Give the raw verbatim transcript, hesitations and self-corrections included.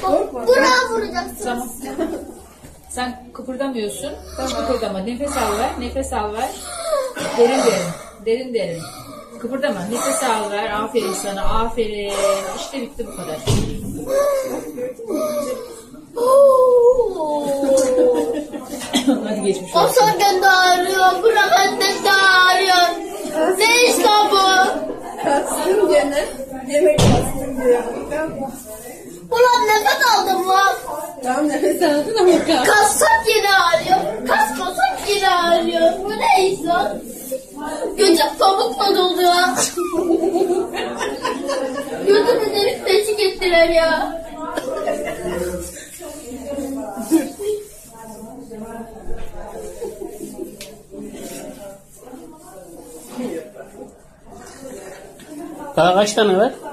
Buraya vuracaksın. Tamam. Sen kıpırdamıyorsun. Hiç kıpırdama. Nefes al ver. Nefes al ver. Derin derin. Derin derin. Kıpırdama. Nefes al ver. Aferin sana. Aferin. İşte bitti bu kadar. Hadi geçmiş O olsun. senden de ağrıyor. Bırak annen de ağrıyor. Ne işte bu? Kastım gene. Yemek kastım diyor. Ulan nefes aldım lan. Tamam nefes aldın ama kast. Kassak yine ağrıyor. Kasmasak yine ağrıyor. Bu ne insan? Göcek pamukla doluyor. Götümü delik deşik ettiler ya. Daha kaç tane var?